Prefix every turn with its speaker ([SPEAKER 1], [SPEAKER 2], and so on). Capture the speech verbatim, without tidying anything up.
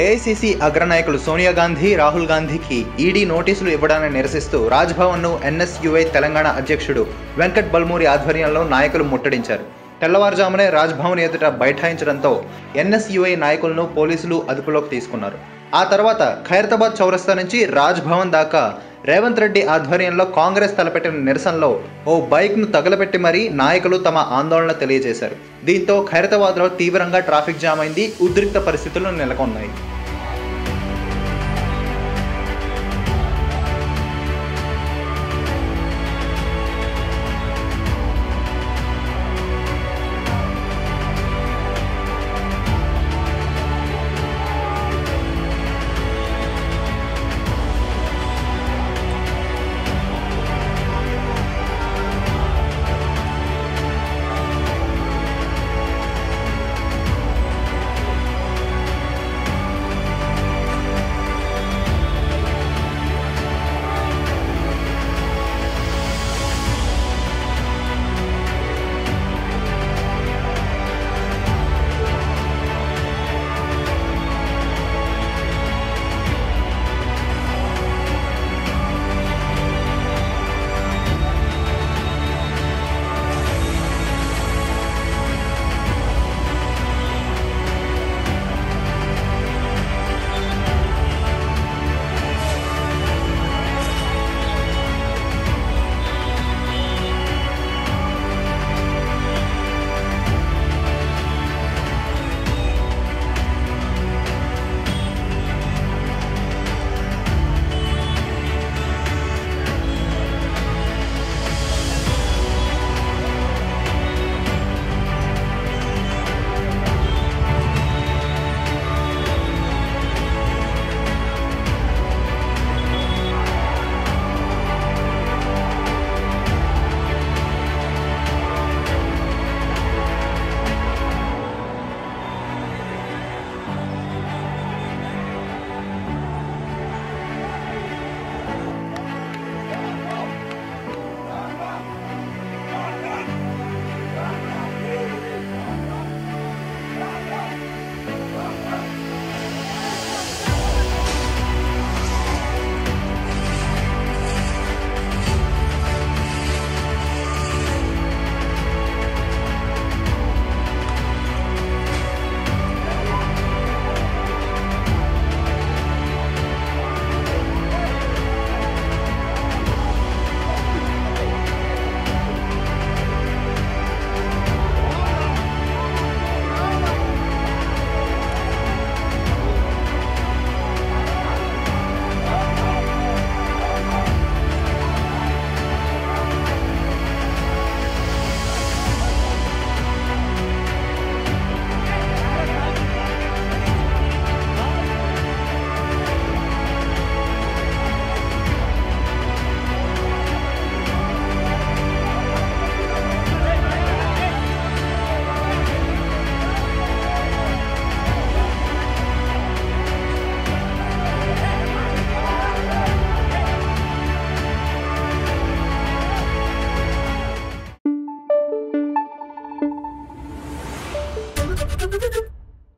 [SPEAKER 1] AICC అగ్రనాయకులు సోనియా గాంధీ, రాహుల్ గాంధీకి ED నోటీసులు ఇవ్వడాన్ని నిరసిస్తూ రాజ్భవన్ను ఎన్ఎస్యూఐ తెలంగాణ అధ్యక్షుడు వెంకట్ బల్మూరి ఆధ్వర్యంలో నాయకులు ముట్టడించారు. తెల్లవారుజామునే రాజ్భవన్ ఎదుట బైఠాయించడంతో ఎన్ఎస్యూఐ నాయకులను పోలీసులు అదుపులోకి తీసుకున్నారు. ఆ తర్వాత ఖైరతాబాద్ చౌరస్తా నుంచి రాజ్భవన్ దాకా రేవంత్ రెడ్డి ఆధ్వర్యంలో కాంగ్రెస్ తలపెట్టిన నిరసనలో ఓ బైక్ను తగలబెట్టి మరీ నాయకులు తమ ఆందోళన తెలియజేశారు. దీంతో ఖైరతాబాద్లో తీవ్రంగా ట్రాఫిక్ జామ్ అయింది. ఉద్రిక్త పరిస్థితులు నెలకొన్నాయి.